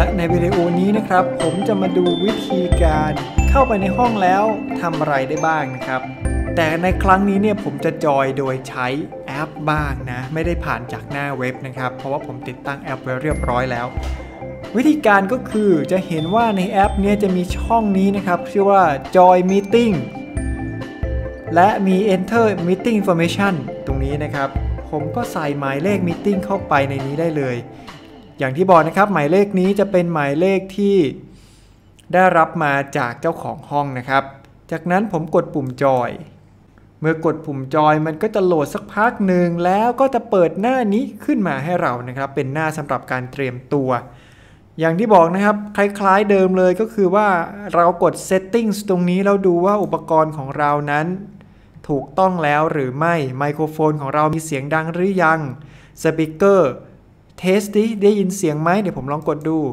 และในวิดีโอนี้นะครับผมจะมาดูวิธีการเข้าไปในห้องแล้วทำอะไรได้บ้างนะครับแต่ในครั้งนี้เนี่ยผมจะจอยโดยใช้แอปบ้างนะไม่ได้ผ่านจากหน้าเว็บนะครับเพราะว่าผมติดตั้งแอปไว้เรียบร้อยแล้ววิธีการก็คือจะเห็นว่าในแอปนี้จะมีช่องนี้นะครับชื่อว่า Join Meeting และมี Enter Meeting Information ตรงนี้นะครับผมก็ใส่หมายเลข Meeting เข้าไปในนี้ได้เลยอย่างที่บอกนะครับหมายเลขนี้จะเป็นหมายเลขที่ได้รับมาจากเจ้าของห้องนะครับจากนั้นผมกดปุ่มจอยเมื่อกดปุ่มจอยมันก็จะโหลดสักพักหนึ่งแล้วก็จะเปิดหน้านี้ขึ้นมาให้เรานะครับเป็นหน้าสำหรับการเตรียมตัวอย่างที่บอกนะครับคล้ายๆเดิมเลยก็คือว่าเรากด Settings ตรงนี้แล้วดูว่าอุปกรณ์ของเรานั้นถูกต้องแล้วหรือไม่ไมโครโฟนของเรามีเสียงดังหรือยังสปีกเกอร์เทสดิได้ยินเสียงไหมเดี๋ยวผมลองกดดู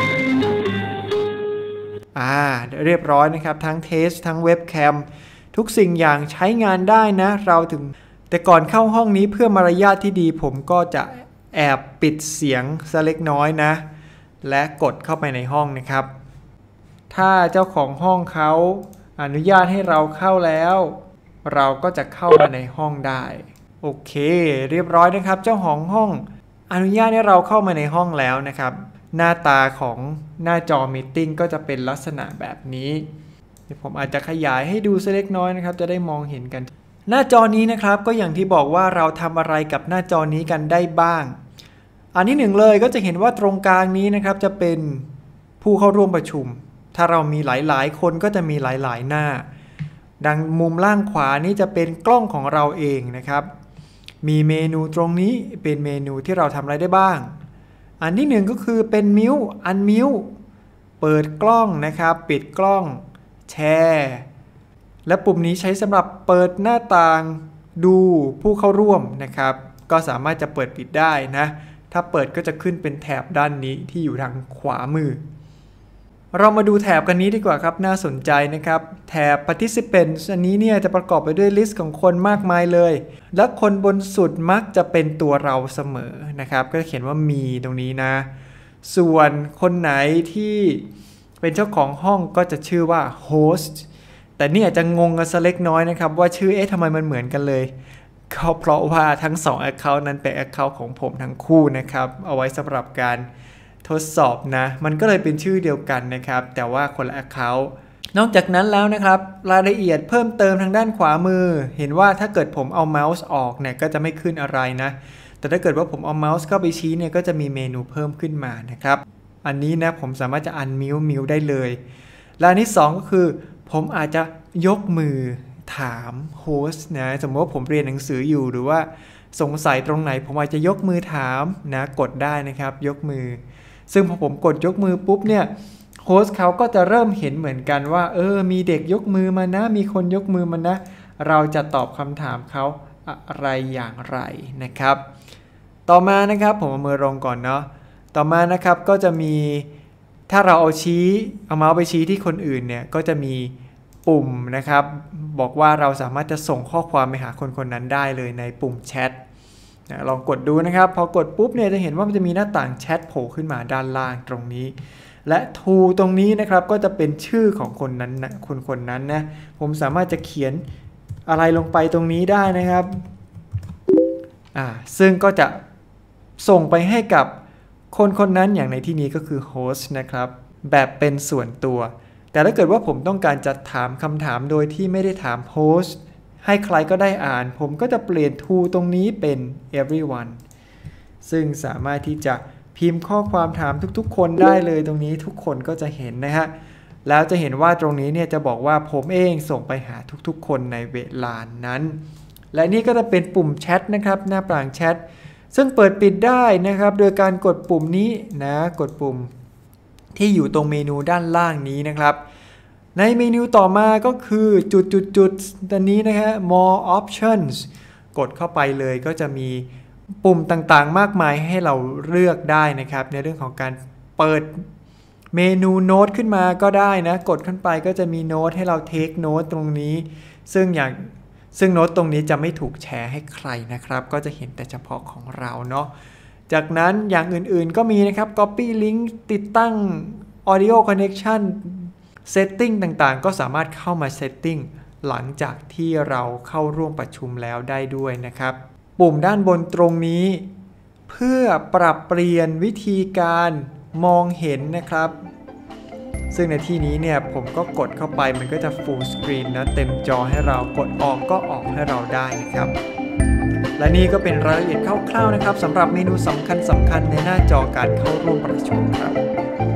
เรียบร้อยนะครับทั้งเทสทั้งเว็บแคมทุกสิ่งอย่างใช้งานได้นะเราถึงแต่ก่อนเข้าห้องนี้เพื่อมารยาทที่ดีผมก็จะแอบปิดเสียงสักเล็กน้อยนะและกดเข้าไปในห้องนะครับถ้าเจ้าของห้องเขาอนุญาตให้เราเข้าแล้วเราก็จะเข้ามาในห้องได้โอเคเรียบร้อยนะครับเจ้าของห้องอนุญาตให้เราเข้ามาในห้องแล้วนะครับหน้าตาของหน้าจอมีตติ้งก็จะเป็นลักษณะแบบนี้เดี๋ยวผมอาจจะขยายให้ดูสักเล็กน้อยนะครับจะได้มองเห็นกันหน้าจอนี้นะครับก็อย่างที่บอกว่าเราทำอะไรกับหน้าจอนี้กันได้บ้างอันที่หนึ่งเลยก็จะเห็นว่าตรงกลางนี้นะครับจะเป็นผู้เข้าร่วมประชุมถ้าเรามีหลายๆคนก็จะมีหลายๆหน้าดังมุมล่างขวานี้จะเป็นกล้องของเราเองนะครับมีเมนูตรงนี้เป็นเมนูที่เราทำอะไรได้บ้างอันที่หนึ่งก็คือเป็นมิวอันมิวเปิดกล้องนะครับปิดกล้องแชร์และปุ่มนี้ใช้สำหรับเปิดหน้าต่างดูผู้เข้าร่วมนะครับก็สามารถจะเปิดปิดได้นะถ้าเปิดก็จะขึ้นเป็นแถบด้านนี้ที่อยู่ทางขวามือเรามาดูแถบกันนี้ดีกว่าครับน่าสนใจนะครับแถบ Participants อันนี้เนี่ยจะประกอบไปด้วยลิสต์ของคนมากมายเลยและคนบนสุดมักจะเป็นตัวเราเสมอนะครับก็เขียนว่ามีตรงนี้นะส่วนคนไหนที่เป็นเจ้าของห้องก็จะชื่อว่า Host แต่นี่อาจจะงงกันสักเล็กน้อยนะครับว่าชื่อทำไมมันเหมือนกันเลยก็เพราะว่าทั้ง2 Account นั้นเป็น Account ของผมทั้งคู่นะครับเอาไว้สำหรับการทดสอบนะมันก็เลยเป็นชื่อเดียวกันนะครับแต่ว่าคนละ Account นอกจากนั้นแล้วนะครับรายละเอียดเพิ่มเติมทางด้านขวามือเห็นว่าถ้าเกิดผมเอาเมาส์ออกเนี่ยก็จะไม่ขึ้นอะไรนะแต่ถ้าเกิดว่าผมเอาเมาส์เข้าไปชี้เนี่ยก็จะมีเมนูเพิ่มขึ้นมานะครับอันนี้นะผมสามารถจะอันมิวได้เลยและอันที่2ก็คือผมอาจจะยกมือถามโฮสต์นะสมมติว่าผมเรียนหนังสืออยู่หรือว่าสงสัยตรงไหนผมอาจจะยกมือถามนะกดได้นะครับยกมือซึ่งพอผมกดยกมือปุ๊บเนี่ยโฮสต์เขาก็จะเริ่มเห็นเหมือนกันว่ามีเด็กยกมือมานะมีคนยกมือมานะเราจะตอบคำถามเขาอะไรอย่างไรนะครับต่อมานะครับผมเอามือลงก่อนเนาะต่อมานะครับก็จะมีถ้าเราเอาเมาส์ไปชี้ที่คนอื่นเนี่ยก็จะมีปุ่มนะครับบอกว่าเราสามารถจะส่งข้อความไปหาคนคนนั้นได้เลยในปุ่มแชทลองกดดูนะครับพอกดปุ๊บเนี่ยจะเห็นว่ามันจะมีหน้าต่างแชทโผล่ขึ้นมาด้านล่างตรงนี้และทูตรงนี้นะครับก็จะเป็นชื่อของคนนั้นนะคนนั้นนะผมสามารถจะเขียนอะไรลงไปตรงนี้ได้นะครับซึ่งก็จะส่งไปให้กับคนนั้นอย่างในที่นี้ก็คือโฮสต์นะครับแบบเป็นส่วนตัวแต่ถ้าเกิดว่าผมต้องการจะถามคำถามโดยที่ไม่ได้ถามโฮสต์ให้ใครก็ได้อ่านผมก็จะเปลี่ยน to ตรงนี้เป็น everyone ซึ่งสามารถที่จะพิมพ์ข้อความถามทุกๆคนได้เลยตรงนี้ทุกคนก็จะเห็นนะฮะแล้วจะเห็นว่าตรงนี้เนี่ยจะบอกว่าผมเองส่งไปหาทุกๆคนในเวลานั้นและนี่ก็จะเป็นปุ่มแชทนะครับหน้าต่างแชทซึ่งเปิดปิดได้นะครับโดยการกดปุ่มนี้นะกดปุ่มที่อยู่ตรงเมนูด้านล่างนี้นะครับในเมนูต่อมาก็คือจุดตัวนี้นะฮะ more options กดเข้าไปเลยก็จะมีปุ่มต่างๆมากมายให้เราเลือกได้นะครับในเรื่องของการเปิดเมนูโน้ตขึ้นมาก็ได้นะกดขึ้นไปก็จะมีโน้ตให้เราเทคโน้ตตรงนี้ซึ่งโน้ตตรงนี้จะไม่ถูกแชร์ให้ใครนะครับก็จะเห็นแต่เฉพาะของเราเนาะจากนั้นอย่างอื่นๆก็มีนะครับ Copy Link ติดตั้ง Audio Connection Setting ต่างๆก็สามารถเข้ามา Setting หลังจากที่เราเข้าร่วมประชุมแล้วได้ด้วยนะครับปุ่มด้านบนตรงนี้เพื่อปรับเปลี่ยนวิธีการมองเห็นนะครับซึ่งในที่นี้เนี่ยผมก็กดเข้าไปมันก็จะ Full Screen นะเต็มจอให้เรากดออกก็ออกให้เราได้นะครับและนี่ก็เป็นรายละเอียดคร่าวๆนะครับสำหรับเมนูสำคัญในหน้าจอการเข้าร่วมประชุมครับ